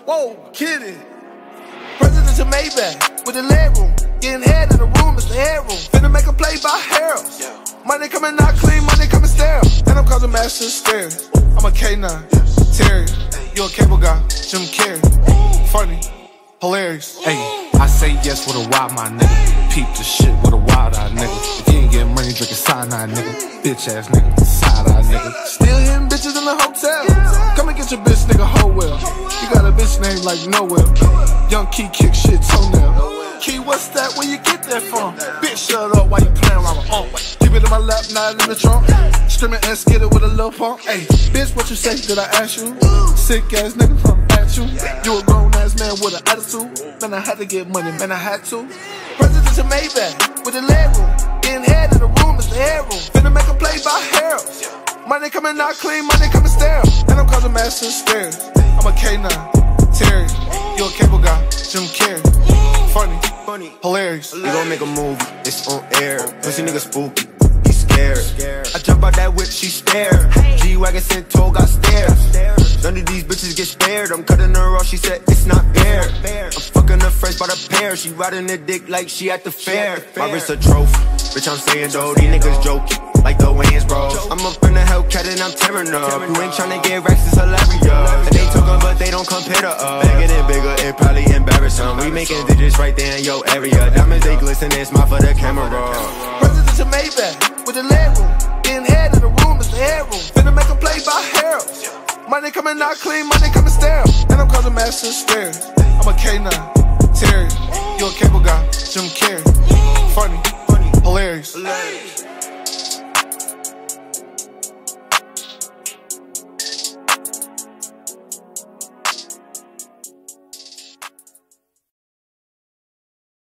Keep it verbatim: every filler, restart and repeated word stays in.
Whoa, kidding. Presidential Maybach with the leg room. Getting head in the room, it's the headroom. Finna make a play by Harold. Money coming out clean, money coming sterile. And I'm causing mass hysteria. I'm a K nine, Terry. You a cable guy, Jim Carrey. Funny, hilarious. Hey, I say yes with a wild my nigga. Peep the shit with a wild eye nigga. If you ain't getting money, drinking cyanide nigga. Bitch ass nigga, side eye nigga. Still hitting bitches in the hotel. Come and get your bitch nigga whole well. You got a bitch named like Noel. Young Key kick shit toenail. Key, what's that? Where you get that from? Bitch, shut up while you playing around with oh, keep it in my lap, not in the trunk. Screaming and skidded with a little pump. Hey, bitch, what you say? Did I ask you? Sick ass nigga from at you. You a grown ass man with an attitude. Man, I had to get money, man, I had to. Presidential Maybach with the leg room. Getting head in the room, it's the headroom. Finna make a play by Harold. Money coming out clean, money coming sterile. And I'm causing mass hysteria. I'm a K nine, Terry. You a cable guy, Jim Carrey. Funny, funny, hilarious. We gon' make a movie, it's on air. Pussy nigga spooky, he scared. I jump out that whip, she stare. G-Wagon sent told, got stairs. None of these bitches get spared. I'm cutting her off, she said it's not fair. I'm fucking her fresh by the pair. She riding her dick like she at the fair. My wrist a trophy, bitch I'm saying though, these niggas joking. Like the Wayans bros. I'm up in the Hellcat and I'm tearing up. You ain't tryna get racks, it's hilarious. And they took them, but they don't compare to us. Bigger than bigger, it probably embarrass them. We making digits right there in your area. Diamonds, they glisten, it's smile for the camera. Presidential Maybach with the leg room. Getting head in the room, it's the headroom. Finna make a play by Harold. Money coming out clean, money coming sterile. And I'm causing mass hysteria. I'm a K nine, Terry. You a cable guy, Jim Carrey. Funny, hilarious.